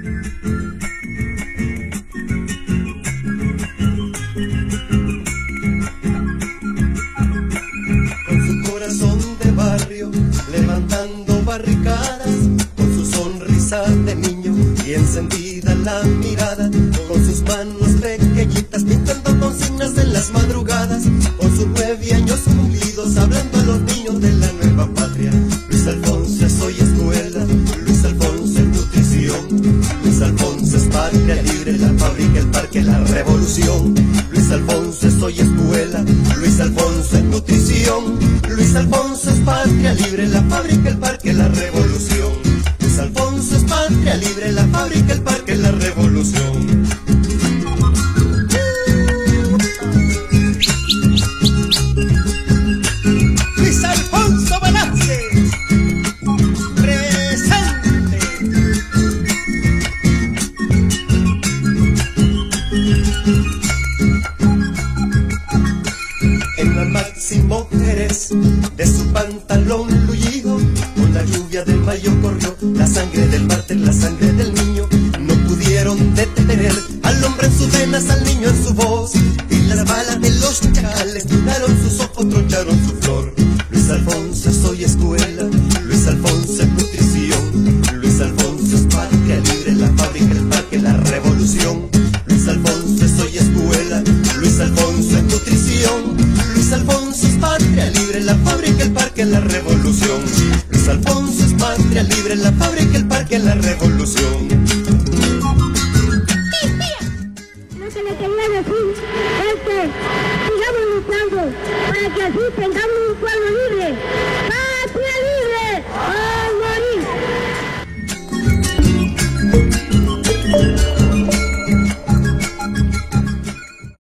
Con su corazón de barrio, levantando barricadas, con su sonrisa de niño y encendida la mirada, con sus manos pequeñitas pintando consignas en las madrugadas, con sus 9 años cumplidos hablando a los niños de la nueva patria. Luis Alfonso es hoy escuela, Luis Alfonso es nutrición, Luis Alfonso es patria libre, la fábrica, el parque, la revolución. Luis Alfonso es hoy escuela, Luis Alfonso es nutrición, Luis Alfonso es patria libre, la fábrica, el parque, la revolución. Luis Alfonso es patria libre, la fábrica, el parque, la revolución. Luis Alfonso Velázquez, presente. En la Máximo Jerez, de su pantalón luyido, con la lluvia del mayo corrió la sangre del mártir, la sangre del niño. No pudieron detener al hombre en sus venas, al niño en su voz, y las balas de los chacales tiraron sus ojos, troncharon su flor. Luis Alfonso es hoy escuela, Luis Alfonso es nutrición, Luis Alfonso es patria libre, la fábrica, el parque, la revolución. Luis Alfonso es hoy escuela, Luis Alfonso es nutrición, Luis Alfonso es patria libre, la fábrica, el parque, la revolución. Luis Alfonso es patria libre, la fábrica, el parque, la revolución.